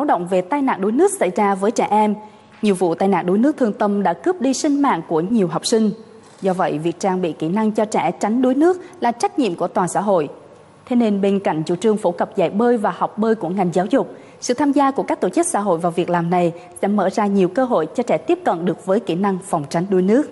động về tai nạn đuối nước xảy ra với trẻ em. Nhiều vụ tai nạn đuối nước thương tâm đã cướp đi sinh mạng của nhiều học sinh. Do vậy, việc trang bị kỹ năng cho trẻ tránh đuối nước là trách nhiệm của toàn xã hội. Thế nên bên cạnh chủ trương phổ cập dạy bơi và học bơi của ngành giáo dục, sự tham gia của các tổ chức xã hội vào việc làm này sẽ mở ra nhiều cơ hội cho trẻ tiếp cận được với kỹ năng phòng tránh đuối nước.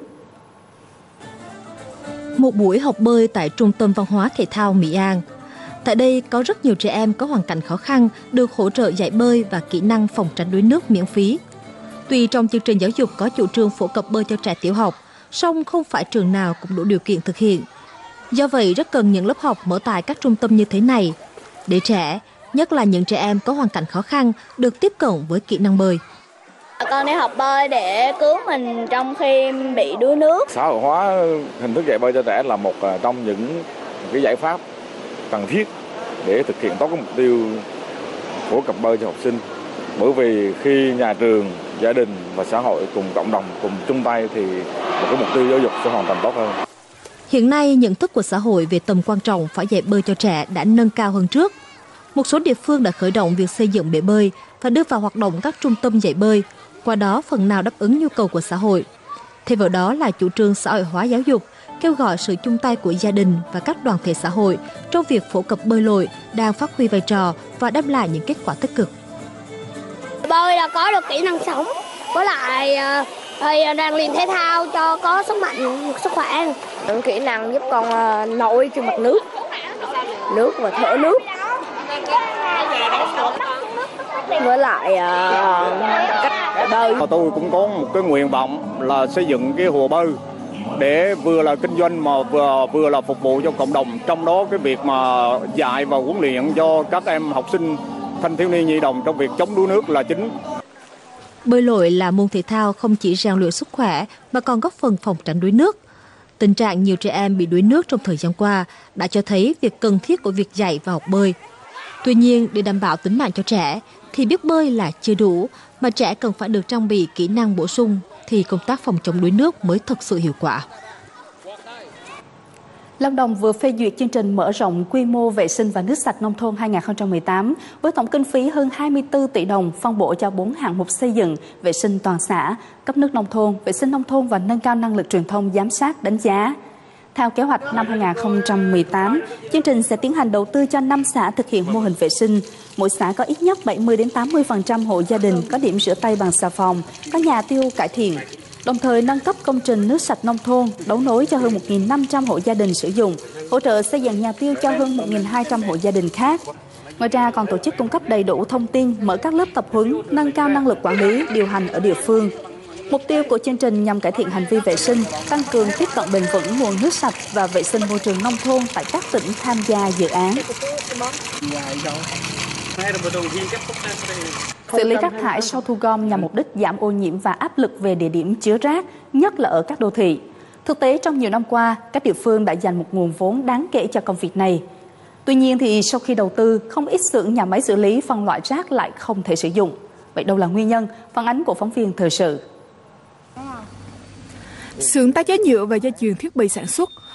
Một buổi học bơi tại Trung tâm Văn hóa Thể thao Mỹ An. Tại đây có rất nhiều trẻ em có hoàn cảnh khó khăn được hỗ trợ dạy bơi và kỹ năng phòng tránh đuối nước miễn phí. Tuy trong chương trình giáo dục có chủ trương phổ cập bơi cho trẻ tiểu học, song không phải trường nào cũng đủ điều kiện thực hiện. Do vậy rất cần những lớp học mở tại các trung tâm như thế này để trẻ, nhất là những trẻ em có hoàn cảnh khó khăn, được tiếp cận với kỹ năng bơi. Con đi học bơi để cứu mình trong khi bị đuối nước. Xã hội hóa hình thức dạy bơi cho trẻ là một trong những cái giải pháp cần thiết để thực hiện tốt cái mục tiêu phổ cập bơi cho học sinh. Bởi vì khi nhà trường, gia đình và xã hội cùng cộng đồng cùng chung tay thì một cái mục tiêu giáo dục sẽ hoàn thành tốt hơn. Hiện nay, nhận thức của xã hội về tầm quan trọng phải dạy bơi cho trẻ đã nâng cao hơn trước. Một số địa phương đã khởi động việc xây dựng bể bơi và đưa vào hoạt động các trung tâm dạy bơi, qua đó phần nào đáp ứng nhu cầu của xã hội. Thêm vào đó là chủ trương xã hội hóa giáo dục, kêu gọi sự chung tay của gia đình và các đoàn thể xã hội trong việc phổ cập bơi lội đang phát huy vai trò và đem lại những kết quả tích cực. Bơi là có được kỹ năng sống, với lại rèn luyện thể thao cho có sức mạnh, sức khỏe. Những kỹ năng giúp con nổi trên mặt nước và thở nước. Với lại cách bơi. Tôi cũng có một cái nguyện vọng là xây dựng cái hồ bơi để vừa là kinh doanh mà vừa là phục vụ cho cộng đồng. Trong đó cái việc mà dạy và huấn luyện cho các em học sinh, thanh thiếu niên nhi đồng trong việc chống đuối nước là chính. Bơi lội là môn thể thao không chỉ rèn luyện sức khỏe mà còn góp phần phòng tránh đuối nước. Tình trạng nhiều trẻ em bị đuối nước trong thời gian qua đã cho thấy việc cần thiết của việc dạy và học bơi. Tuy nhiên, để đảm bảo tính mạng cho trẻ thì biết bơi là chưa đủ, mà trẻ cần phải được trang bị kỹ năng bổ sung thì công tác phòng chống đuối nước mới thực sự hiệu quả. Lâm Đồng vừa phê duyệt chương trình mở rộng quy mô vệ sinh và nước sạch nông thôn 2018 với tổng kinh phí hơn 24 tỷ đồng phân bổ cho 4 hạng mục xây dựng, vệ sinh toàn xã, cấp nước nông thôn, vệ sinh nông thôn và nâng cao năng lực truyền thông giám sát đánh giá. Theo kế hoạch năm 2018, chương trình sẽ tiến hành đầu tư cho 5 xã thực hiện mô hình vệ sinh. Mỗi xã có ít nhất 70-80% hộ gia đình có điểm rửa tay bằng xà phòng, có nhà tiêu cải thiện. Đồng thời nâng cấp công trình nước sạch nông thôn, đấu nối cho hơn 1.500 hộ gia đình sử dụng, hỗ trợ xây dựng nhà tiêu cho hơn 1.200 hộ gia đình khác. Ngoài ra còn tổ chức cung cấp đầy đủ thông tin, mở các lớp tập huấn, nâng cao năng lực quản lý, điều hành ở địa phương. Mục tiêu của chương trình nhằm cải thiện hành vi vệ sinh, tăng cường tiếp cận bền vững nguồn nước sạch và vệ sinh môi trường nông thôn tại các tỉnh tham gia dự án. Xử lý rác thải sau thu gom nhằm mục đích giảm ô nhiễm và áp lực về địa điểm chứa rác, nhất là ở các đô thị. Thực tế trong nhiều năm qua, các địa phương đã dành một nguồn vốn đáng kể cho công việc này. Tuy nhiên thì sau khi đầu tư, không ít xưởng nhà máy xử lý phân loại rác lại không thể sử dụng. Vậy đâu là nguyên nhân? Phản ánh của phóng viên thời sự. Xưởng tái chế nhựa và dây chuyền thiết bị sản xuất